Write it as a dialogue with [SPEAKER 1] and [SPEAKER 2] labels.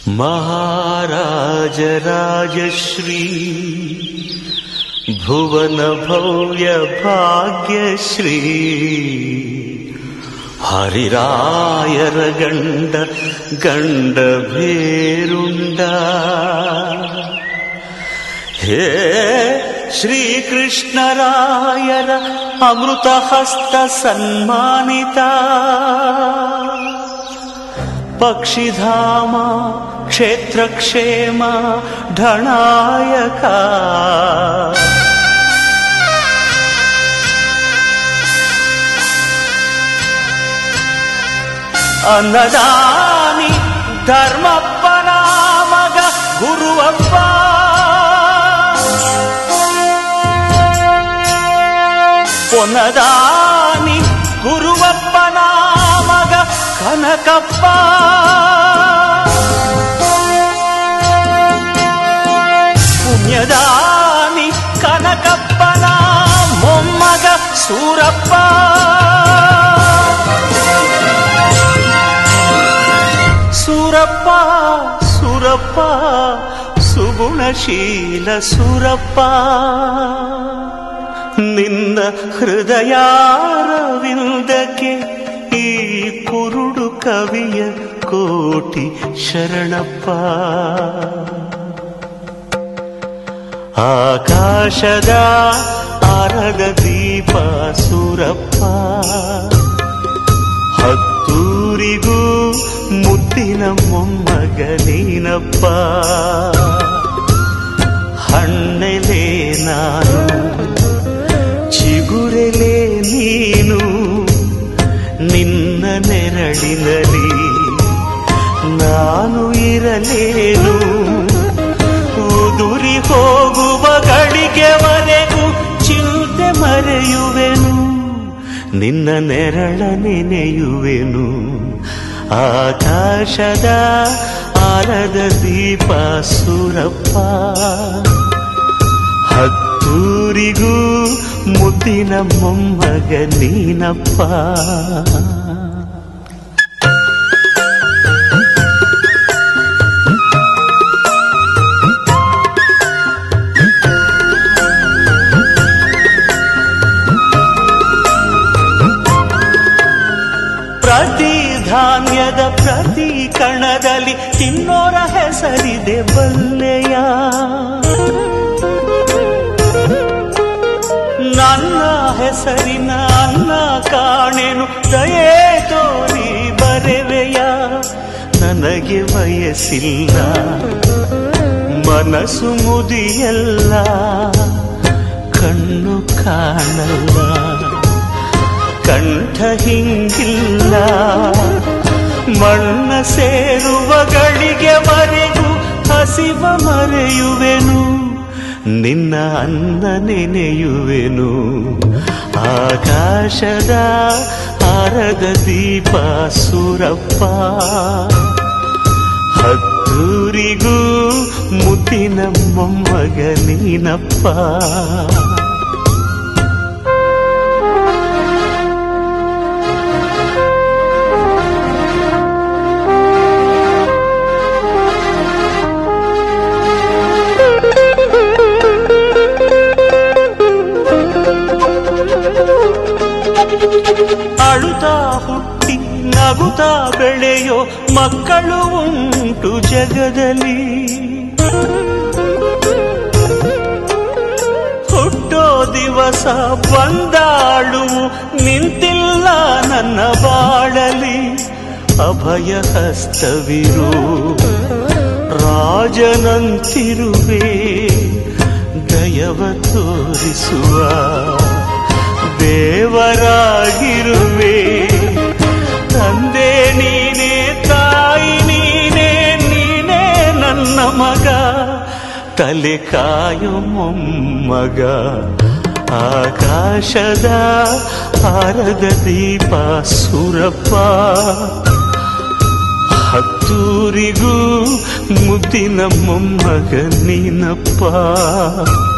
[SPEAKER 1] महाराज राजश्री भुवन भव्य भाग्यश्री हरिरायर गंड गंड भेरुंड हे श्री कृष्णरायर अमृत हस्त सन्मानिता पक्षिधाम क्षेत्र क्षेम ढणायका अन्नदानी धर्मप्पन मग गुरुवप्प ಪೊನ್ನದಾನಿ ಗುರುವಪ್ಪನ ಮಗ ಕನಕಪ್ಪ ಪುಣ್ಯದಾನಿ ಕನಕಪ್ಪನ ಮೊಮ್ಮಗ ಸೂರಪ್ಪ ಸೂರಪ್ಪ ಸೂರಪ್ಪ ಸುಗುಣಶೀಲ ಸೂರಪ್ಪ ನಿನ್ನ ಹೃದಯಾರವಿಂದಕ್ಕೆ ಈ ಕುರುಡು ಕವಿಯ ಕೋಟಿ ಶರಣಪ್ಪ ಆಕಾಶದ ಆರದ ದೀಪ ಸೂರಪ್ಪ ಹತ್ತೂರಿಗೂ ಮುದ್ದಿನ ಮೊಮ್ಮಗ ನೀನಪ್ಪ ಹಣ್ಣೆಲೆ ನಾನು ಚಿಗುರೆಲೆ ನೀನು ನಿನ್ನ ನೆರಳಿನಲ್ಲಿ ನಾನು ಇರಲೇನು ಉದುರಿ ಹೋಗುವ ಗಳಿಗೆವರೆಗೂ ಚಿಂತೆ ಮರೆಯುವೆನು ನಿನ್ನ ನೆರಳ ನೆನೆಯುವೆನು ಆಕಾಶದ ಆರದ ದೀಪ ಸೂರಪ್ಪ ಹತ್ತೂರಿಗೂ ಮುದ್ದಿನ ಮೊಮ್ಮಗ ನೀನಪ್ಪ ಪ್ರತಿ ಧಾನ್ಯದ ಪ್ರತಿ ಕಣದಲ್ಲಿ ತಿನ್ನೋರ ಹೆಸರಿದೆ ಬಲ್ಲೆಯ ನನ್ನ ಹೆಸರಿನ ಅನ್ನ ಕಾಣೆನು ದಯೆ ತೋರಿ ಬರೆವೆಯ ನನಗೆ ವಯಸ್ಸಿಲ್ಲ ಮನಸ್ಸು ಮುದಿಯಲ್ಲ ಕಣ್ಣು ಕಾಣಲ್ಲ ಕಂಠ ಹಿಂಗಿಲ್ಲ ಮಣ್ಣ ಸೇರುವ ಗಳಿಗೆವರೆಗೂ ಹಸಿವ ಮರೆಯುವೆನು ನಿನ್ನ ಅನ್ನ ನೆನೆಯುವೆನು ಆಕಾಶದ ಆರದ ದೀಪ ಸೂರಪ್ಪ ಹತ್ತೂರಿಗೂ ಮುದ್ದಿನ ಮೊಮ್ಮಗ ನೀನಪ್ಪ ಅಳುತ್ತಾ ಹುಟ್ಟಿ ನಗುತ್ತಾ ಬೆಳೆಯೋ ಮಕ್ಕಳು ಉಂಟು ಜಗದಲ್ಲಿ ಹುಟ್ಟೋ ದಿವಸ ಬಂದಾಳು ನಿಂತಿಲ್ಲ ನನ್ನ ಬಾಳಲಿ ಅಭಯ ಹಸ್ತವಿರು ರಾಜನಂತಿರುವೆ ದಯವ ತೋರಿಸುವ ದೇವರಾಗಿರುವೆ ತಂದೆ ನೀನೇ ತಾಯಿ ನೀನೇ ನೀನೇ ನನ್ನ ಮಗ ತಲೆ ಕಾಯೋ ಮೊಮ್ಮಗ ಆಕಾಶದ ಆರದ ದೀಪ ಸೂರಪ್ಪ ಹತ್ತೂರಿಗೂ ಮುದ್ದಿನ ಮೊಮ್ಮಗ ನೀನಪ್ಪ